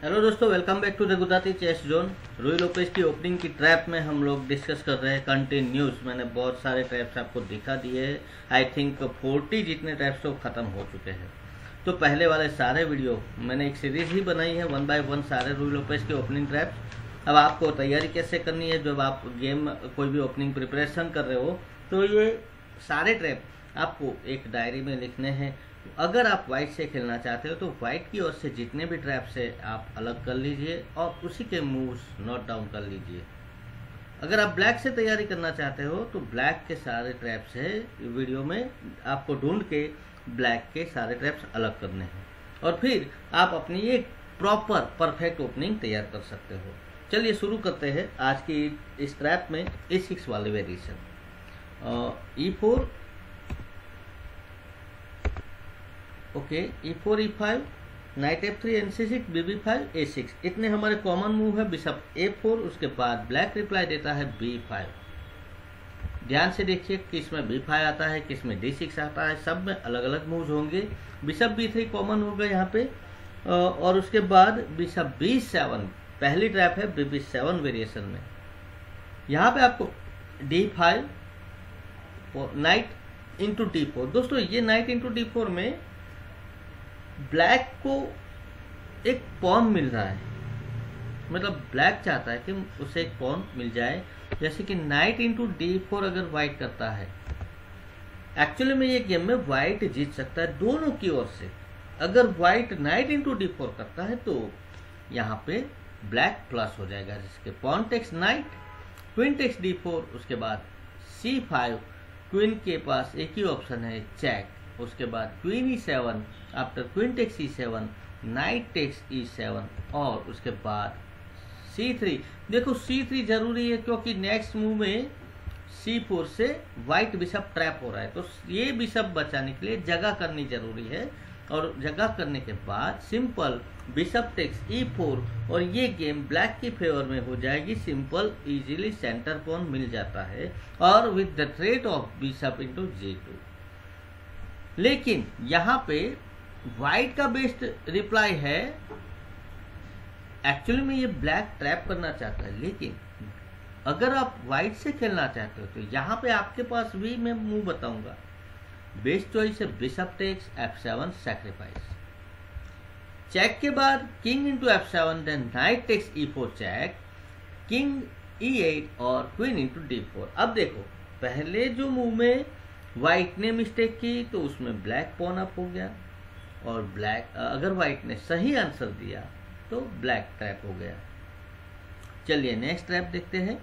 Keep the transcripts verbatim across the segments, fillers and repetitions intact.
Hello दोस्तों, welcome back to the Gujarati chess zone. Ruy Lopez की opening की trap में हम लोग डिस्कस कर रहे हैं कंटिन्यूस। मैंने बहुत सारे ट्रैप्स आपको दिखा दिए हैं। आई थिंक फोर्टी जितने ट्रैप्स तो ख़त्म हो चुके हैं। तो पहले वाले सारे वीडियो मैंने एक सीरीज ही बनाई है, वन बाय वन सारे रूई लोपेज के ओपनिंग ट्रैप्स। अब आपको तैयारी कैसे करनी है, जब आप गेम कोई भी ओपनिंग प्रिपरेशन कर रहे हो तो ये सारे ट्रैप आपको एक डायरी में लिखने हैं। अगर आप वाइट से खेलना चाहते हो तो वाइट की ओर से जितने भी ट्रैप से आप अलग कर लीजिए और उसी के मूव्स नोट डाउन कर लीजिए। अगर आप ब्लैक से तैयारी करना चाहते हो तो ब्लैक के सारे ट्रैप्स है वीडियो में आपको ढूंढ के ब्लैक के सारे ट्रैप्स अलग करने हैं और फिर आप अपनी एक प्रॉपर परफेक्ट ओपनिंग तैयार कर सकते हो। चलिए शुरू करते हैं आज की इस ट्रैप में ए सिक्स वाले variation. E four, okay, e four, e five, knight f three, N c six, B b five, a six, इतने हमारे कॉमन मूव है। बिशप ए फोर, उसके बाद ब्लैक रिप्लाई देता है बी फाइव। ध्यान से देखिए किस में बी फाइव आता है, किस में डी सिक्स आता है, सब में अलग अलग मूव्स होंगे। बिशप बी थ्री कॉमन होगा यहाँ पे और उसके बाद बिशप बी सेवन, पहली ट्रैप है बी बी सेवन वेरिएशन में। यहाँ पे आपको डी फाइव और नाइट इंटू डी फोर। दोस्तों ये नाइट इंटू डी फोर में ब्लैक को एक पॉन मिल रहा है, मतलब ब्लैक चाहता है कि उसे एक पॉन मिल जाए। जैसे कि नाइट इंटू डी फोर अगर व्हाइट करता है, एक्चुअली में ये गेम में व्हाइट जीत सकता है दोनों की ओर से। अगर white knight into d four करता है तो यहाँ पे ब्लैक प्लस हो जाएगा, जिसके pawn takes knight, queen takes d four, उसके बाद सी फाइव, क्वीन के पास एक ही ऑप्शन है चेक, उसके बाद queen e seven, after queen takes e seven, knight takes e seven और उसके बाद सी थ्री। देखो सी थ्री जरूरी है क्योंकि नेक्स्ट मूव में सी फोर से व्हाइट बिशप ट्रैप हो रहा है, तो ये बिशप बचाने के लिए जगह करनी जरूरी है। और जगह करने के बाद simple bishop takes e four और ये गेम ब्लैक की फेवर में हो जाएगी। सिंपल इजीली सेंटर पॉन मिल जाता है और with the threat of bishop into g two. लेकिन यहाँ पे व्हाइट का बेस्ट रिप्लाई है, एक्चुअली में ये ब्लैक ट्रैप करना चाहता है, लेकिन अगर आप व्हाइट से खेलना चाहते हो तो यहाँ पे आपके पास भी मैं मूव बताऊंगा। बेस्ट चॉइस है bishop takes f seven sacrifice. Check के बाद king into f seven, then knight takes e four check, king e eight और क्वीन इंटू डी फोर। अब देखो पहले जो मूव में व्हाइट ने मिस्टेक की तो उसमें ब्लैक पॉन अप हो गया और ब्लैक अगर व्हाइट ने सही आंसर दिया तो ब्लैक ट्रैप हो गया। चलिए नेक्स्ट ट्रैप देखते हैं।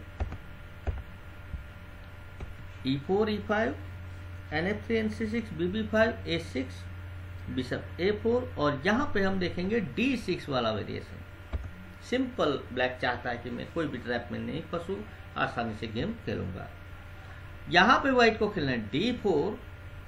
E four, e five, N f three, N c six, B b five, a six, bishop a four और यहाँ पे हम देखेंगे डी सिक्स वाला वेरिएशन। सिंपल ब्लैक चाहता है कि मैं कोई भी ट्रैप में नहीं फंसूं, आसानी से गेम खेलूंगा। यहाँ पे व्हाइट को खेलना है d four,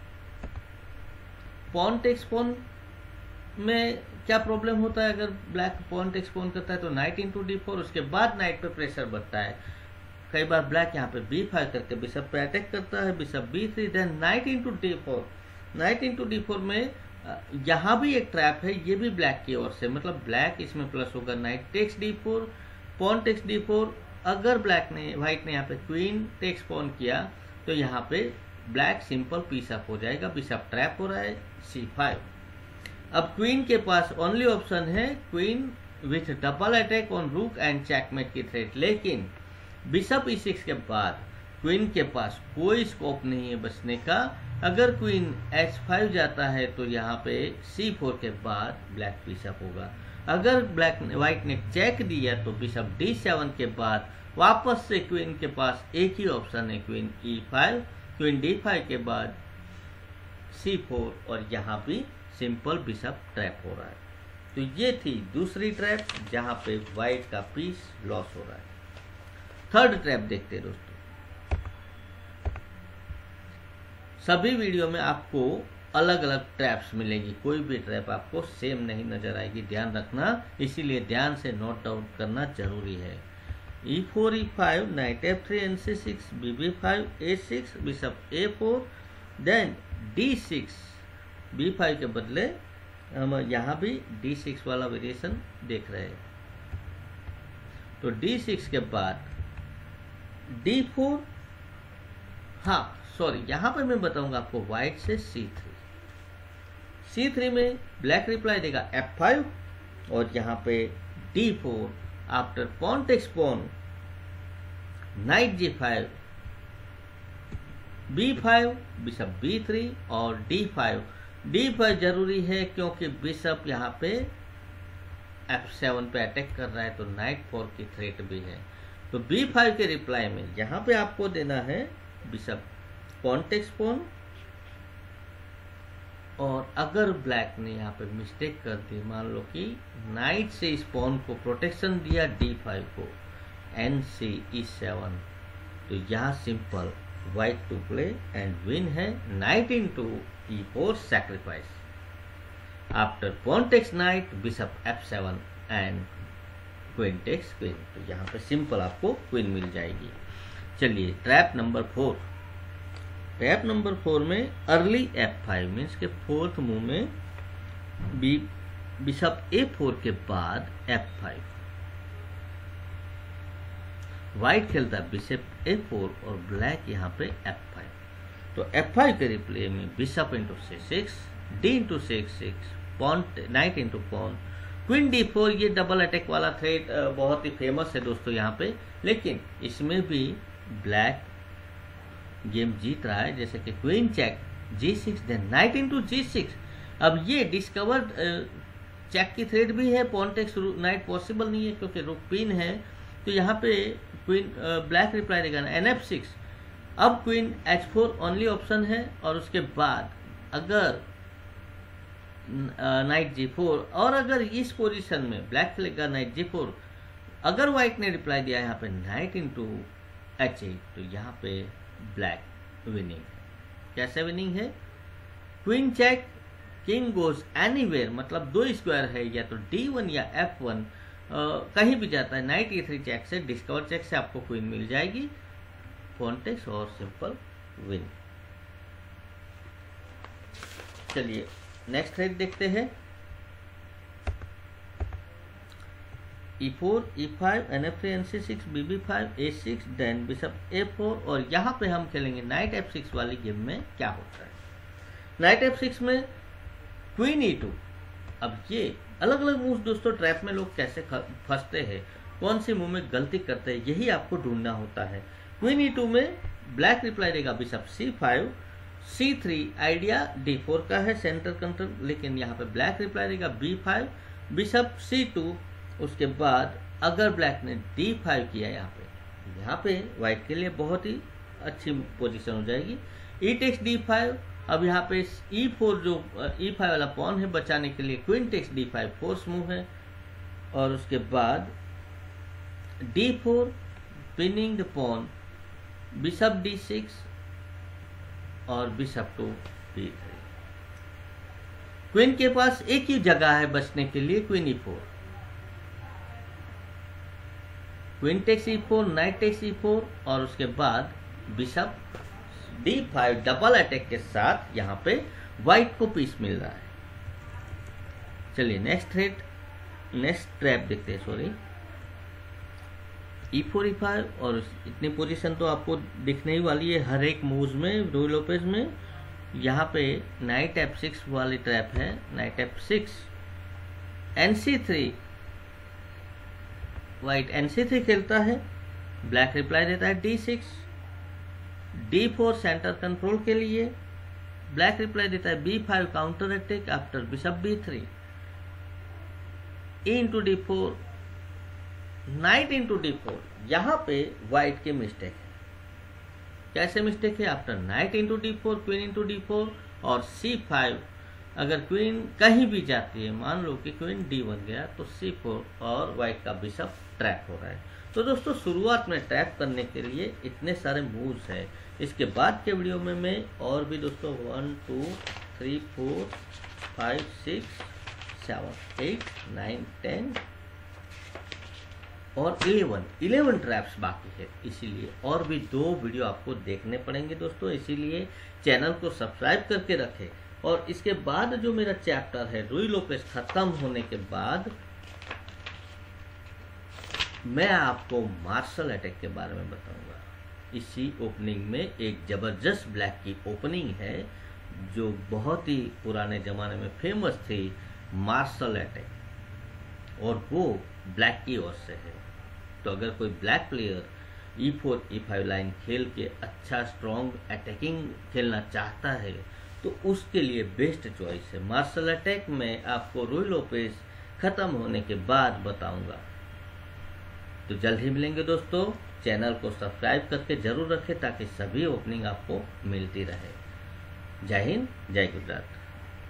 pawn takes pawn में क्या प्रॉब्लम होता है, अगर ब्लैक पॉन टेक्स पॉन करता है तो नाइट इंटू डी फोर, उसके बाद नाइट पे प्रेशर बढ़ता है। कई बार ब्लैक यहाँ पे बी फाइव करके बिशप पे अटैक करता है, bishop b three, then knight into d four. Knight into d four में यहाँ भी एक ट्रैप है, ये भी ब्लैक की ओर से, मतलब ब्लैक इसमें प्लस होगा। Knight takes d four, pawn takes d four. अगर ब्लैक ने व्हाइट ने यहाँ पे क्वीन टेक्स पॉन किया तो यहाँ पे ब्लैक सिंपल पीस अप हो जाएगा, बिशप ट्रैप हो रहा है सी फाइव। अब क्वीन के पास ओनली ऑप्शन है queen with double attack on rook and checkmate की थ्रेट, लेकिन बिशप ई सिक्स के बाद क्वीन के पास कोई स्कोप नहीं है बचने का। अगर क्वीन एच फाइव जाता है तो यहाँ पे सी फोर के बाद ब्लैक पीस अप होगा। अगर ब्लैक व्हाइट ने चेक दिया तो बिशप डी सेवन के बाद वापस से क्वीन के पास एक ही ऑप्शन है queen e five, queen d five के बाद सी फोर और यहाँ भी सिंपल बिशप ट्रैप हो रहा है। तो ये थी दूसरी ट्रैप जहाँ पे व्हाइट का पीस लॉस हो रहा है। थर्ड ट्रैप देखते हैं दोस्तों। सभी वीडियो में आपको अलग अलग ट्रैप्स मिलेंगी, कोई भी ट्रैप आपको सेम नहीं नजर आएगी, ध्यान रखना, इसीलिए ध्यान से नोट डाउन करना जरूरी है। E four, e five, knight f three, N c six, B b five, a six, bishop a four, then d six, b five के बदले हम यहाँ भी डी सिक्स वाला वेरिएशन देख रहे हैं। तो डी सिक्स के बाद डी फोर, हाँ सॉरी यहाँ पे मैं बताऊंगा आपको वाइट से सी थ्री। सी थ्री में ब्लैक रिप्लाई देगा एफ फाइव और यहाँ पे d four after pawn takes pawn knight g five, b five, bishop b three और डी फाइव। डी फाइव जरूरी है क्योंकि बिशप यहाँ पे एफ सेवन पे अटैक कर रहा है, तो नाइट फोर की थ्रेट भी है। तो बी फाइव के रिप्लाई में यहाँ पे आपको देना है बिशप पॉन टेक्स पॉन, और अगर ब्लैक ने यहाँ पे मिस्टेक कर दी, मान लो कि नाइट से इस पॉन को प्रोटेक्शन दिया डी फाइव को, एन सी ई सेवन, तो यहाँ simple white to play and win है knight into e four sacrifice. After pawn takes knight bishop f seven and queen takes queen, तो यहाँ पे simple आपको queen मिल जाएगी। चलिए trap number four. Trap number four में early f five means के फोर्थ मूव में बी बिशप ए फोर के बाद एफ फाइव, व्हाइट खेलता है बिशप ए फोर और ब्लैक यहाँ पे एफ फाइव। तो एफ फाइव के रिप्ले में bishop into c six, d into six six, pawn knight into pawn, queen d four. ये डबल अटैक वाला थ्रेड बहुत ही फेमस है दोस्तों यहाँ पे, लेकिन इसमें भी ब्लैक गेम जीत रहा है, जैसे कि queen check g six, then knight into g six. अब ये डिस्कवर्ड चेक की थ्रेड भी है, पॉन टेक्स नाइट पॉसिबल नहीं है क्योंकि रुक पिन है। तो यहाँ पे क्वीन ब्लैक रिप्लाई देगा एन एफ सिक्स। अब queen h four only option है, और उसके बाद अगर नाइट जी फोर, और अगर इस पोजीशन में ब्लैक खेलेगा नाइट जी फोर, अगर व्हाइट ने रिप्लाई दिया यहाँ पे नाइट इंटू एच एट, तो यहाँ पे ब्लैक विनिंग है। कैसे विनिंग है? Queen check, king goes anywhere, मतलब दो स्क्वायर है, या तो डी वन या एफ वन, कहीं भी जाता है। नाइट ए थ्री चेक से, डिस्कवर चेक से आपको क्वीन मिल जाएगी, पॉन टेक्स और सिंपल विन। चलिए नेक्स्ट थ्रेड देखते हैं। E four, e five, N f three, N c six, B b five, a six, then bishop a four, और यहाँ पे हम खेलेंगे नाइट एफ सिक्स वाली गेम में क्या होता है। नाइट एफ सिक्स में क्वीन ई टू। अब ये अलग अलग मूव दोस्तों, ट्रैप में लोग कैसे फंसते हैं, कौन सी मूव में गलती करते हैं, यही आपको ढूंढना होता है। क्वीन ई टू में ब्लैक रिप्लाई देगा bishop c five, c three idea d four का है, सेंटर कंट्रोल, लेकिन यहाँ पे ब्लैक रिप्लाई देगा b five, bishop c two. उसके बाद अगर ब्लैक ने डी फाइव किया यहाँ पे, यहाँ पे व्हाइट के लिए बहुत ही अच्छी पोजीशन हो जाएगी, ई टेक्स डी फाइव। अब यहाँ पे ई फोर जो ई फाइव वाला पॉन है बचाने के लिए queen takes d five force move है, और उसके बाद d four pinning the pawn, bishop d six और बिशप टू बी थ्री। क्वीन के पास एक ही जगह है बचने के लिए, queen e four, queen takes e four, knight takes e four, और उसके बाद bishop d five double attack के साथ यहाँ पे व्हाइट को पीस मिल रहा है। चलिए नेक्स्ट थ्रेड, नेक्स्ट ट्रैप देखते हैं। Sorry, e four, e five, और इतनी पोजीशन तो आपको दिखने ही वाली है हर एक मूव्स में, रूई लोपेज में। यहाँ पे नाइट एफ सिक्स वाली ट्रैप है, knight f six, N c three, white N c three खेलता है, ब्लैक रिप्लाई देता है d six, d four centre control के लिए, ब्लैक रिप्लाई देता है b five counter attack after bishop b three, e into d four, knight into d four. यहाँ पे व्हाइट की मिस्टेक है। कैसे मिस्टेक है? After knight into d four, queen into d four और सी फाइव। अगर क्वीन कहीं भी जाती है, मान लो कि क्वीन डी वन गया, तो सी फोर और व्हाइट का बिशप ट्रैप हो रहा है। तो दोस्तों शुरुआत में ट्रैप करने के लिए इतने सारे मूव्स हैं। इसके बाद के वीडियो में मैं और भी दोस्तों one two three four five six seven eight nine ten और इलेवन इलेवन ट्रैप्स बाकी है, इसीलिए और भी दो वीडियो आपको देखने पड़ेंगे दोस्तों। इसीलिए चैनल को सब्सक्राइब करके रखें और इसके बाद जो मेरा चैप्टर है रुई लोपेज खत्म होने के बाद मैं आपको मार्शल अटैक के बारे में बताऊंगा। इसी ओपनिंग में एक जबरदस्त ब्लैक की ओपनिंग है जो बहुत ही पुराने जमाने में फेमस थी, मार्शल अटैक, और वो ब्लैक की ओर से है। तो अगर कोई black player e four e five line खेल के अच्छा स्ट्रॉन्ग अटैकिंग खेलना चाहता है तो उसके लिए बेस्ट चॉइस है। मार्शल अटैक में आपको रुई लोपेज खत्म होने के बाद बताऊंगा। तो जल्द ही मिलेंगे दोस्तों। चैनल को सब्सक्राइब करके जरूर रखें ताकि सभी ओपनिंग आपको मिलती रहे। जय हिंद, जय गुजरात।